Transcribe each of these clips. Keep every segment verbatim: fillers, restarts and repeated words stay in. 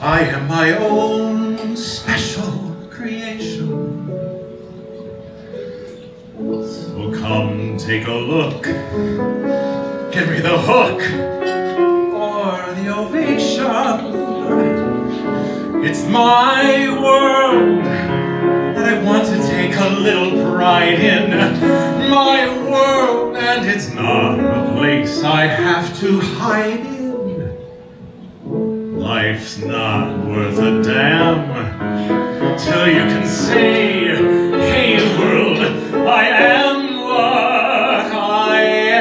I am my own special creation. So come take a look. Give me the hook or the ovation. It's my world that I want to take a little pride in. My world, and it's not a place I have to hide in. Life's not worth a damn till you can say, hey world, I am what I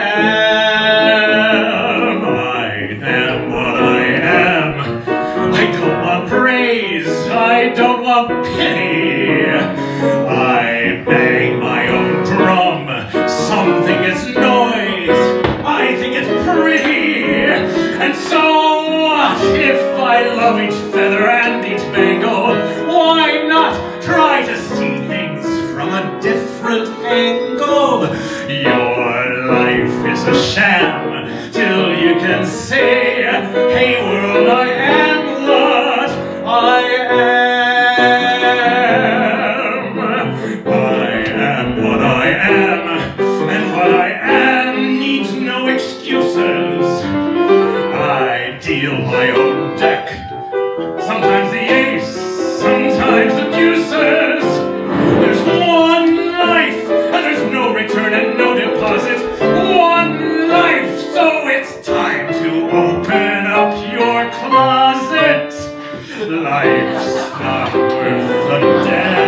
am. I am what I am. I don't want praise, I don't want pity. I bang my own drum. Some think it's noise, I think it's pretty. And so what if I love each feather and each bangle? Why not try to see things from a different angle? Your life is a sham till you can say, hey world, I am what I am. I am what I am, and what I am needs no excuses. I deal my own deck. Sometimes the ace, sometimes the deuces. There's one life, and there's no return and no deposit. One life, so it's time to open up your closet. Life's not worth a damn.